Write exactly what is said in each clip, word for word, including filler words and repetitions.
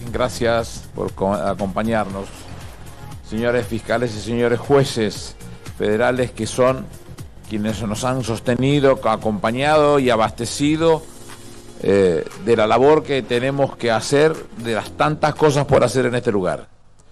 gracias por acompañarnos. Señores fiscales y señores jueces federales, que son quienes nos han sostenido, acompañado y abastecido eh, de la labor que tenemos que hacer, de las tantas cosas por hacer en este lugar.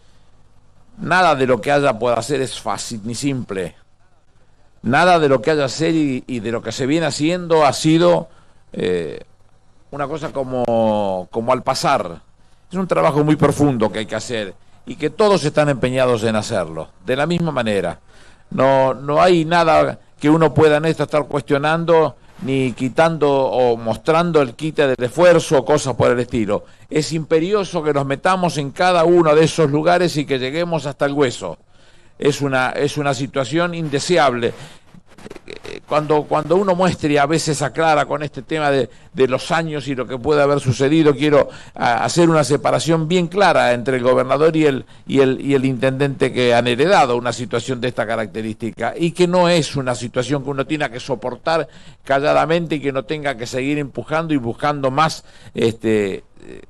Nada de lo que haya por hacer es fácil ni simple. Nada de lo que haya que hacer y, y de lo que se viene haciendo ha sido eh, una cosa como, como al pasar. Es un trabajo muy profundo que hay que hacer y que todos están empeñados en hacerlo, de la misma manera. No, no hay nada que uno pueda en esto estar cuestionando, ni quitando o mostrando el quite del esfuerzo o cosas por el estilo. Es imperioso que nos metamos en cada uno de esos lugares y que lleguemos hasta el hueso. Es una, es una situación indeseable. Cuando, cuando uno muestra y a veces aclara con este tema de, de los años y lo que puede haber sucedido, quiero a, hacer una separación bien clara entre el gobernador y el, y, el, y el intendente, que han heredado una situación de esta característica y que no es una situación que uno tenga que soportar calladamente y que no tenga que seguir empujando y buscando más este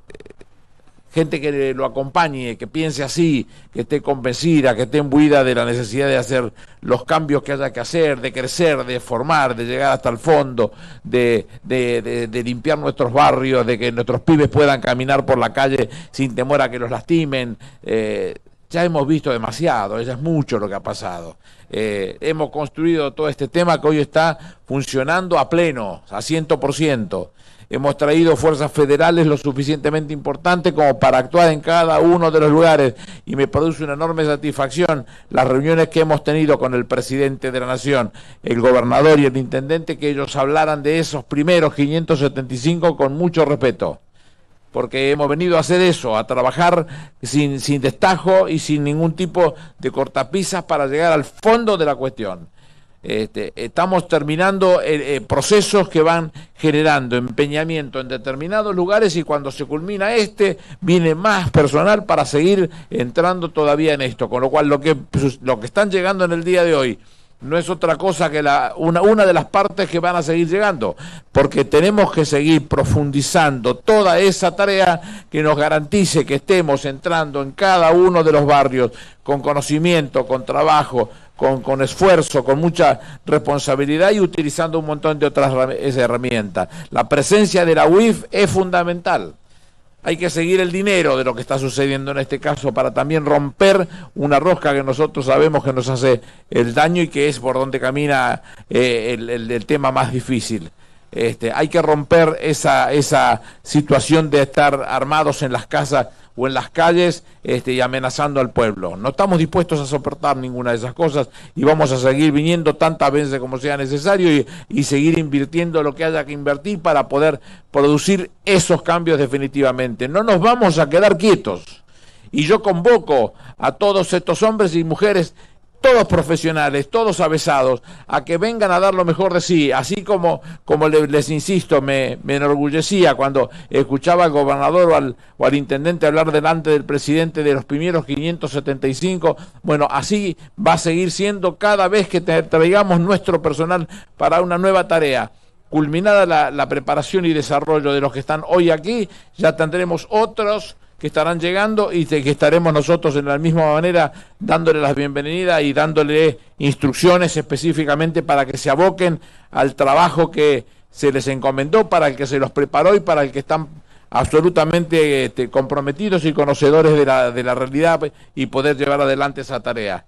gente que lo acompañe, que piense así, que esté convencida, que esté imbuida de la necesidad de hacer los cambios que haya que hacer, de crecer, de formar, de llegar hasta el fondo, de, de, de, de limpiar nuestros barrios, de que nuestros pibes puedan caminar por la calle sin temor a que los lastimen. Eh, ya hemos visto demasiado, ya es mucho lo que ha pasado. Eh, hemos construido todo este tema que hoy está funcionando a pleno, a ciento por ciento. Hemos traído fuerzas federales lo suficientemente importantes como para actuar en cada uno de los lugares, y me produce una enorme satisfacción las reuniones que hemos tenido con el presidente de la Nación, el gobernador y el intendente, que ellos hablaran de esos primeros quinientos setenta y cinco con mucho respeto, porque hemos venido a hacer eso, a trabajar sin, sin destajo y sin ningún tipo de cortapisas para llegar al fondo de la cuestión. Este, estamos terminando eh, eh, procesos que van generando empeñamiento en determinados lugares, y cuando se culmina este, viene más personal para seguir entrando todavía en esto, con lo cual lo que, lo que están llegando en el día de hoy no es otra cosa que la, una, una de las partes que van a seguir llegando, porque tenemos que seguir profundizando toda esa tarea que nos garantice que estemos entrando en cada uno de los barrios con conocimiento, con trabajo, Con, con esfuerzo, con mucha responsabilidad y utilizando un montón de otras herramientas. La presencia de la U I F es fundamental. Hay que seguir el dinero de lo que está sucediendo en este caso para también romper una rosca que nosotros sabemos que nos hace el daño y que es por donde camina eh, el, el, el tema más difícil. Este, hay que romper esa, esa situación de estar armados en las casas o en las calles este, y amenazando al pueblo. No estamos dispuestos a soportar ninguna de esas cosas y vamos a seguir viniendo tantas veces como sea necesario y, y seguir invirtiendo lo que haya que invertir para poder producir esos cambios definitivamente. No nos vamos a quedar quietos. Y yo convoco a todos estos hombres y mujeres, todos profesionales, todos avesados, a que vengan a dar lo mejor de sí, así como, como les, les insisto, me, me enorgullecía cuando escuchaba al gobernador o al, o al intendente hablar delante del presidente de los primeros quinientos setenta y cinco, bueno, así va a seguir siendo cada vez que te, traigamos nuestro personal para una nueva tarea. Culminada la, la preparación y desarrollo de los que están hoy aquí, ya tendremos otros que estarán llegando y de que estaremos nosotros en la misma manera dándole las bienvenidas y dándole instrucciones específicamente para que se aboquen al trabajo que se les encomendó, para el que se los preparó y para el que están absolutamente este, comprometidos y conocedores de la, de la realidad y poder llevar adelante esa tarea.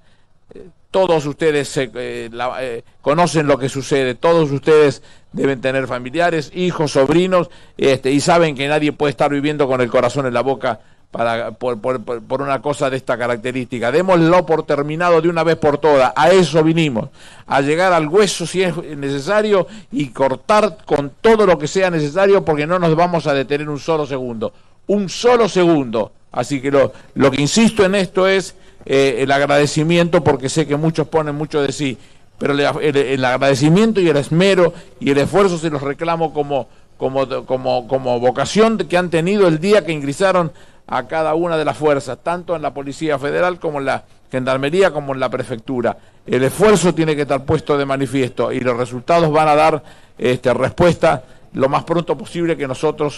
Todos ustedes eh, la, eh, conocen lo que sucede, todos ustedes deben tener familiares, hijos, sobrinos, este, y saben que nadie puede estar viviendo con el corazón en la boca para, por, por, por una cosa de esta característica. Démoslo por terminado de una vez por todas. A eso vinimos, a llegar al hueso si es necesario y cortar con todo lo que sea necesario, porque no nos vamos a detener un solo segundo, un solo segundo. Así que lo, lo que insisto en esto es Eh, el agradecimiento, porque sé que muchos ponen mucho de sí, pero el, el, el agradecimiento y el esmero y el esfuerzo se los reclamo como, como, como, como vocación que han tenido el día que ingresaron a cada una de las fuerzas, tanto en la Policía Federal como en la Gendarmería como en la Prefectura. El esfuerzo tiene que estar puesto de manifiesto y los resultados van a dar este, respuesta lo más pronto posible que nosotros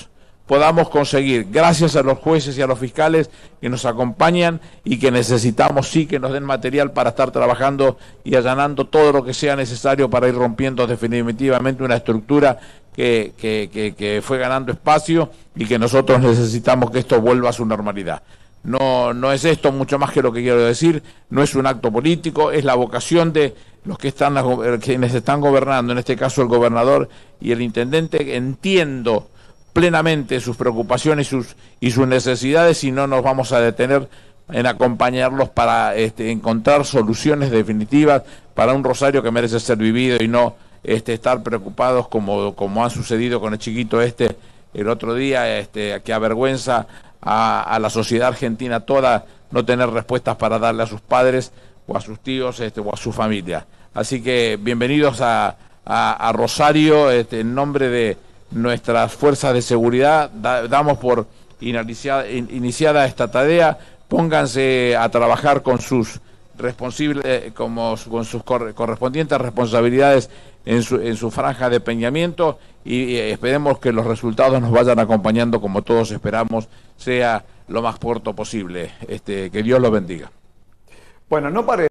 podamos conseguir, gracias a los jueces y a los fiscales que nos acompañan y que necesitamos sí que nos den material para estar trabajando y allanando todo lo que sea necesario para ir rompiendo definitivamente una estructura que, que, que, que fue ganando espacio y que nosotros necesitamos que esto vuelva a su normalidad. No, no es esto mucho más que lo que quiero decir, no es un acto político, es la vocación de los que están, quienes están gobernando, en este caso el gobernador y el intendente. Entiendo plenamente sus preocupaciones y sus, y sus necesidades, y no nos vamos a detener en acompañarlos para este, encontrar soluciones definitivas para un Rosario que merece ser vivido y no este, estar preocupados como, como ha sucedido con el chiquito este el otro día, este, que avergüenza a, a la sociedad argentina toda no tener respuestas para darle a sus padres o a sus tíos este, o a su familia. Así que bienvenidos a, a, a Rosario, este, en nombre de nuestras fuerzas de seguridad, da, damos por iniciada, in, iniciada esta tarea. Pónganse a trabajar con sus responsables, eh, como con sus cor, correspondientes responsabilidades en su, en su franja de empeñamiento, y, y esperemos que los resultados nos vayan acompañando como todos esperamos, sea lo más corto posible. Este, que Dios los bendiga. Bueno, no pare